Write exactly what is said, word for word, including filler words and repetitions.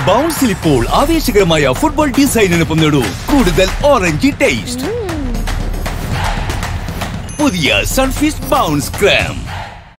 ബൗൺസിൽ ഇപ്പോൾ ആവേശകരമായ ഫുട്ബോൾ ഡിസൈനിനൊപ്പം നേടൂ കൂടുതൽ ഓറഞ്ചി ടേസ്റ്റ്. പുതിയ സൺഫീസ്റ്റ് ബൗൺസ് ക്രീം.